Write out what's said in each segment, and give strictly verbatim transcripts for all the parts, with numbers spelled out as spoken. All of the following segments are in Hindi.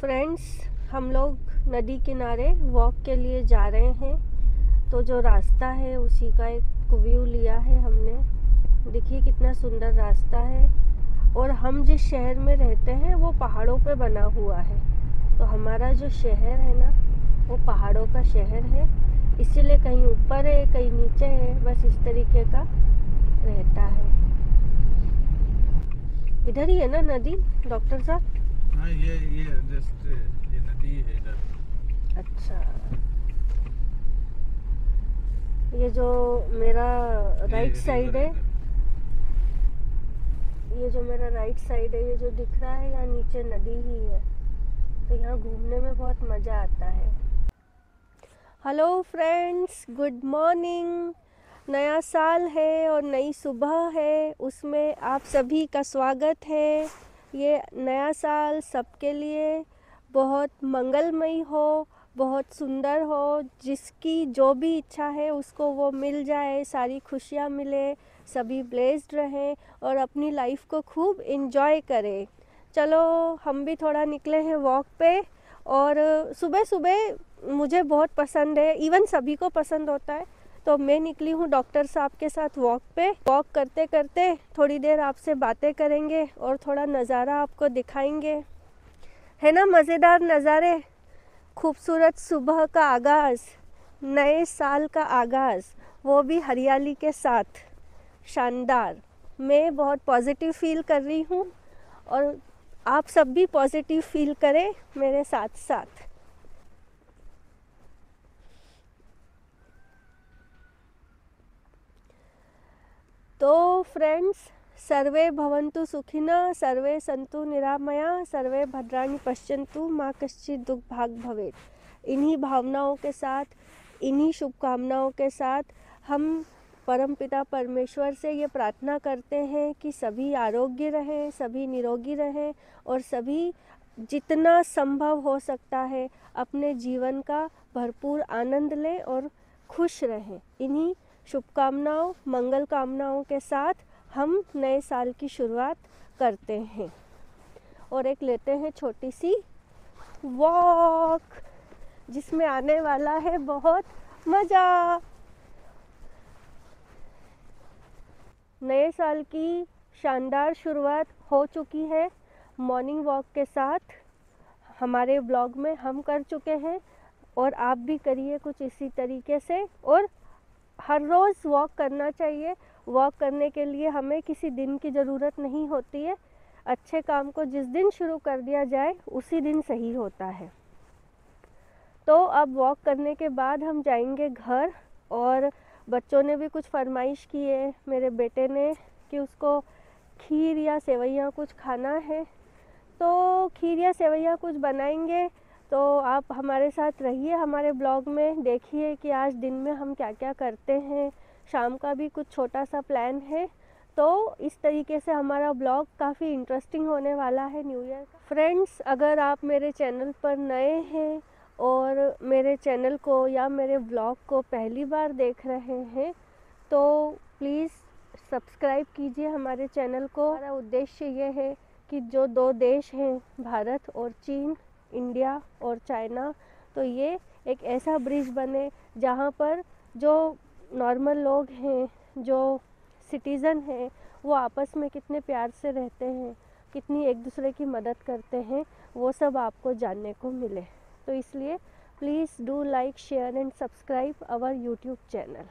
फ्रेंड्स, हम लोग नदी किनारे वॉक के लिए जा रहे हैं। तो जो रास्ता है उसी का एक व्यू लिया है हमने। देखिए कितना सुंदर रास्ता है। और हम जिस शहर में रहते हैं वो पहाड़ों पे बना हुआ है। तो हमारा जो शहर है ना वो पहाड़ों का शहर है, इसीलिए कहीं ऊपर है कहीं नीचे है, बस इस तरीके का रहता है। इधर ही है ना नदी डॉक्टर साहब? हाँ, ये ये जस्ट ये नदी है इधर। अच्छा, ये जो मेरा राइट साइड है, ये जो मेरा राइट साइड है, ये जो दिख रहा है यहाँ नीचे नदी ही है। तो यहाँ घूमने में बहुत मज़ा आता है। Hello friends, good morning. नया साल है और नई सुबह है, उसमें आप सभी का स्वागत है। ये नया साल सबके लिए बहुत मंगलमय हो, बहुत सुंदर हो, जिसकी जो भी इच्छा है उसको वो मिल जाए, सारी खुशियाँ मिले, सभी ब्लेस्ड रहें और अपनी लाइफ को खूब एंजॉय करें। चलो हम भी थोड़ा निकले हैं वॉक पे। और सुबह सुबह मुझे बहुत पसंद है, इवन सभी को पसंद होता है। तो मैं निकली हूँ डॉक्टर साहब के साथ वॉक पे। वॉक करते करते थोड़ी देर आपसे बातें करेंगे और थोड़ा नज़ारा आपको दिखाएंगे। है ना मज़ेदार नज़ारे? खूबसूरत सुबह का आगाज़, नए साल का आगाज़, वो भी हरियाली के साथ, शानदार। मैं बहुत पॉजिटिव फील कर रही हूँ और आप सब भी पॉजिटिव फील करें मेरे साथ साथ। तो फ्रेंड्स, सर्वे भवन्तु सुखिनः, सर्वे सन्तु निरामया, सर्वे भद्राणि पश्यन्तु, माँ कश्चित् दुख भाग भवेत्। इन्हीं भावनाओं के साथ, इन्हीं शुभकामनाओं के साथ हम परमपिता परमेश्वर से ये प्रार्थना करते हैं कि सभी आरोग्य रहें, सभी निरोगी रहें और सभी जितना संभव हो सकता है अपने जीवन का भरपूर आनंद लें और खुश रहें। इन्हीं शुभकामनाओं, मंगल कामनाओं के साथ हम नए साल की शुरुआत करते हैं और एक लेते हैं छोटी सी वॉक, जिसमें आने वाला है बहुत मज़ा। नए साल की शानदार शुरुआत हो चुकी है मॉर्निंग वॉक के साथ। हमारे ब्लॉग में हम कर चुके हैं और आप भी करिए कुछ इसी तरीके से। और हर रोज़ वॉक करना चाहिए। वॉक करने के लिए हमें किसी दिन की ज़रूरत नहीं होती है। अच्छे काम को जिस दिन शुरू कर दिया जाए उसी दिन सही होता है। तो अब वॉक करने के बाद हम जाएंगे घर। और बच्चों ने भी कुछ फरमाइश की है, मेरे बेटे ने, कि उसको खीर या सेवइयाँ कुछ खाना है। तो खीर या सेवइयाँ कुछ बनाएंगे। तो आप हमारे साथ रहिए, हमारे ब्लॉग में देखिए कि आज दिन में हम क्या क्या करते हैं। शाम का भी कुछ छोटा सा प्लान है। तो इस तरीके से हमारा ब्लॉग काफ़ी इंटरेस्टिंग होने वाला है न्यू ईयर का। फ्रेंड्स, अगर आप मेरे चैनल पर नए हैं और मेरे चैनल को या मेरे ब्लॉग को पहली बार देख रहे हैं तो प्लीज़ सब्सक्राइब कीजिए हमारे चैनल को। हमारा उद्देश्य ये है कि जो दो देश हैं, भारत और चीन, इंडिया और चाइना, तो ये एक ऐसा ब्रिज बने जहाँ पर जो नॉर्मल लोग हैं, जो सिटीज़न हैं, वो आपस में कितने प्यार से रहते हैं, कितनी एक दूसरे की मदद करते हैं, वो सब आपको जानने को मिले। तो इसलिए please do like, share and subscribe our YouTube channel.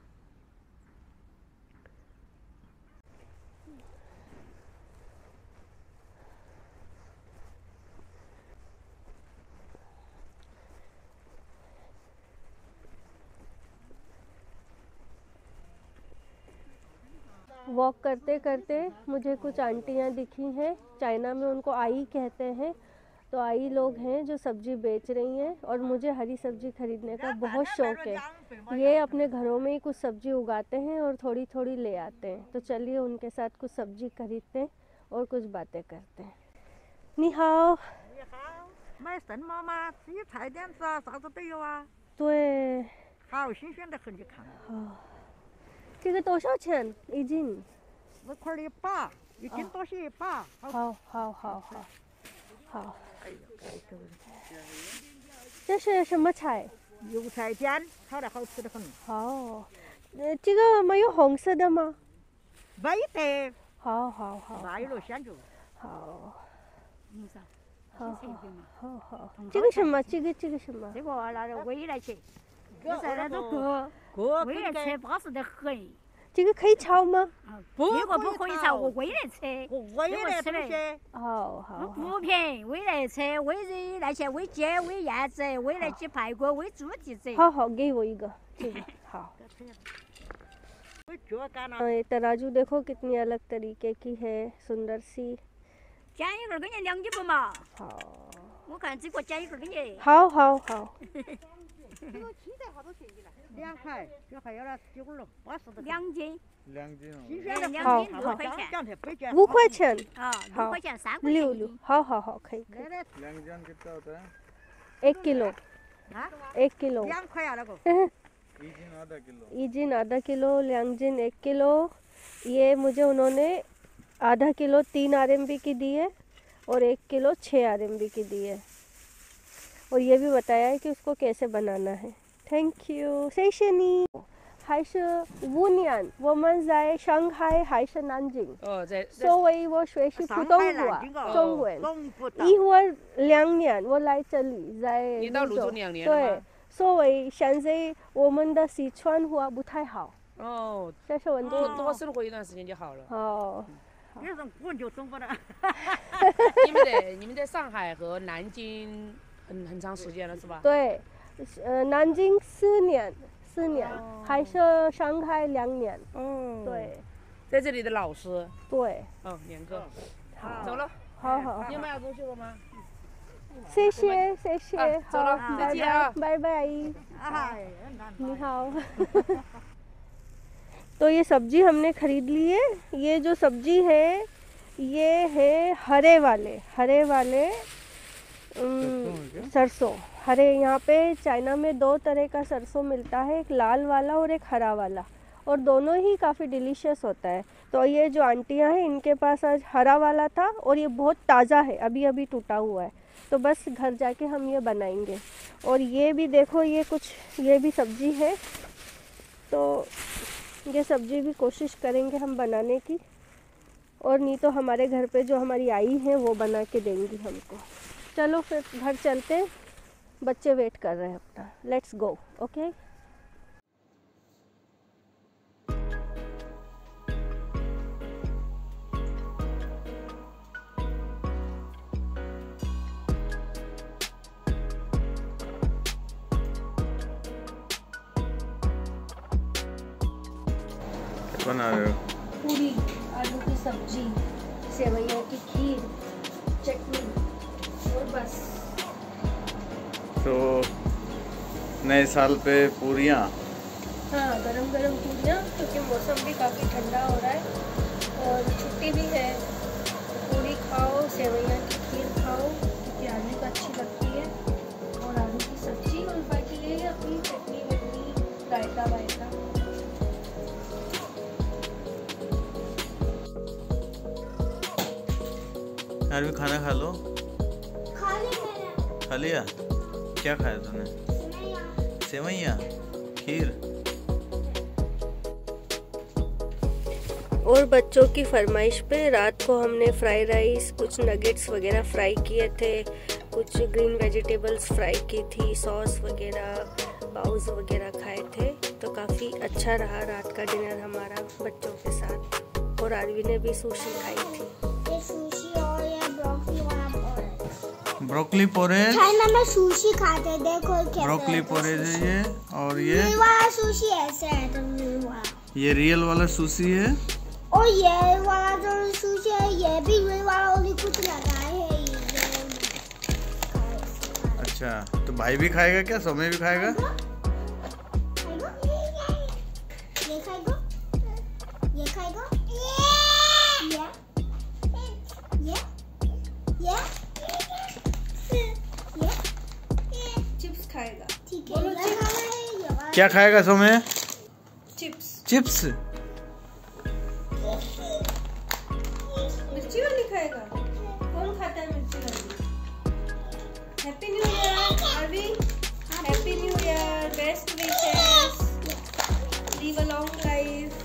Walk करते करते मुझे कुछ आंटियाँ दिखी हैं, चाइना में उनको आई कहते हैं। तो आई लोग हैं जो सब्ज़ी बेच रही हैं और मुझे हरी सब्ज़ी खरीदने का बहुत शौक़ है। ये अपने घरों में ही कुछ सब्ज़ी उगाते हैं और थोड़ी थोड़ी ले आते हैं। तो चलिए उनके साथ कुछ सब्ज़ी खरीदते हैं और कुछ बातें करते हैं। नी हाओ। 卖什么吗？只有菜店子啊，啥子都有啊。 对， 好新鲜的很，你看。 好，这个多少钱一斤？ 十块的一把，一斤多些一把。 好好好好好。 这是什么菜？ 油菜尖，炒的好吃的很。 好，呃，这个没有红色的吗？ 没得， 好好好， 那有了鲜就。 好， 嗯啥？ 好好好好。这个什么？这个这个什么？ 这个拿着煨来吃， 这就是那种锅， 锅煨来吃巴适得很。 这个可以炒吗？ 不这个不可以炒，我煨来吃。 我也来吃的。 好好。 补品煨来吃，煨鱼来吃，煨鸡、煨燕子，煨来鸡排骨，煨猪蹄子。 好好，给我一个这个好। ये तराजू देखो कितनी अलग तरीके की है, सुंदर सी। 剪一根给你两斤不嘛？ 好。 我看这个剪一根给你。 好好好。 两块，这还要了九了，八十的。 两斤。 两斤。 新鲜的两斤五块钱。 五块钱。 啊，五块钱三块钱。 六六，好好好，可以可以。 两斤कितना होता है? एक किलो। हाँ? एक किलो। 两块啊那个。 一斤आधा किलो। ईजिन आधा किलो, ल्यांगजिन एक किलो। ये मुझे उन्होंने आधा किलो तीन आर एम बी की दी है और एक किलो छः आर एम बी की दी है, और ये भी बताया है कि उसको कैसे बनाना है। थैंक यू सेशनी। 还是乌年我们在上海还是南京， 哦，在所以我学习普通话中文。一会儿两年我来这里，在你到泸州两年了对。 吗？ 所以现在我们的四川话不太好。 哦， 这是问题。 多多生活一段时间就好了。 哦。 有人滚就中不了。 你们在你们在上海和南京很很长时间了是吧？ 对，呃，南京四年，四年，还是上海两年。 哦。 对。 在这里的老师。 对。 嗯，两个。 好。 走了。 好好。 你买要东西了吗？ 谢谢谢谢， 走了，再见啊， 拜拜。你好। तो ये सब्जी हमने खरीद ली है। ये जो सब्जी है ये है हरे वाले हरे वाले सरसों। हरे यहाँ पे चाइना में दो तरह का सरसों मिलता है, एक लाल वाला और एक हरा वाला, और दोनों ही काफ़ी डिलीशियस होता है। तो ये जो आंटियाँ हैं इनके पास आज हरा वाला था और ये बहुत ताज़ा है, अभी अभी टूटा हुआ है, तो बस घर जाके हम ये बनाएंगे। और ये भी देखो, ये कुछ ये भी सब्ज़ी है, तो ये सब्ज़ी भी कोशिश करेंगे हम बनाने की, और नहीं तो हमारे घर पे जो हमारी आई हैं वो बना के देंगी हमको। चलो फिर घर चलते हैं, बच्चे वेट कर रहे हैं अपना। Let's go. ओके। बना रहे हो? पूरी, आलू की सब्जी, सेवइयों की खीर, चटनी और बस। तो नए साल पे पूरियाँ। हाँ, गरम गरम पूरियाँ, क्योंकि मौसम भी काफ़ी ठंडा हो रहा है और छुट्टी भी है। पूरी खाओ, सेवइयाँ की खीर खाओ, क्योंकि आलू को अच्छी लगती है, और आलू की सब्जी, और बाकी ये अपनी चटनी वटनी, रायता वायता। यार भी खाना खा लो। खा लिया। खा लिया? क्या खाया तूने? सेवइयाँ, खीर। और बच्चों की फरमाइश पे रात को हमने फ्राई राइस, कुछ नगेट्स वगैरह फ्राई किए थे, कुछ ग्रीन वेजिटेबल्स फ्राई की थी, सॉस वगैरह, पाउज वगैरह खाए थे। तो काफ़ी अच्छा रहा रात का डिनर हमारा बच्चों के साथ। और आरवी ने भी सुशी खाई थी। ये सुशी और ये ब्रोकली वाला पोरेज। Broccoli porridge. चाइना में सुशी खाते हैं, देखो कैसे। ब्रोकली पोरेज है ये, और ये ये वाला सुशी ऐसे है, तो ये वाला। ये रियल वाला सुशी है। और ये वाला जो सुशी है ये भी रियल वाला, और कुछ लगाए है ये। अच्छा, तो भाई भी खाएगा क्या? सोमे भी खाएगा? ये खाएगा, ये खाएगा, ये ये ये ये चिप्स खाएगा। ठीक है, ये वाला है, ये वाला। क्या खाएगा सोमे? चिप्स। चिप्स। मिर्ची वाली खाएगा? कौन खाता है मिर्ची वाली? Happy new year Arvi, happy new year, best wishes, live a long life.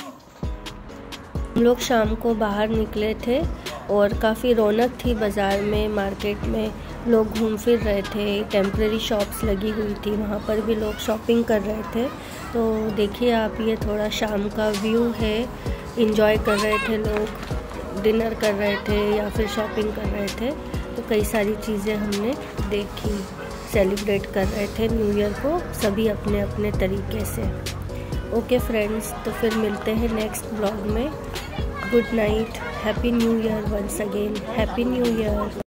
हम लोग शाम को बाहर निकले थे और काफ़ी रौनक थी बाज़ार में, मार्केट में लोग घूम फिर रहे थे, टेम्प्रेरी शॉप्स लगी हुई थी, वहाँ पर भी लोग शॉपिंग कर रहे थे। तो देखिए आप, ये थोड़ा शाम का व्यू है, इंजॉय कर रहे थे लोग, डिनर कर रहे थे या फिर शॉपिंग कर रहे थे। तो कई सारी चीज़ें हमने देखी, सेलिब्रेट कर रहे थे न्यू ईयर को सभी अपने अपने तरीके से। ओके फ्रेंड्स, तो फिर मिलते हैं नेक्स्ट ब्लॉग में। Good night, happy new year once again, happy new year.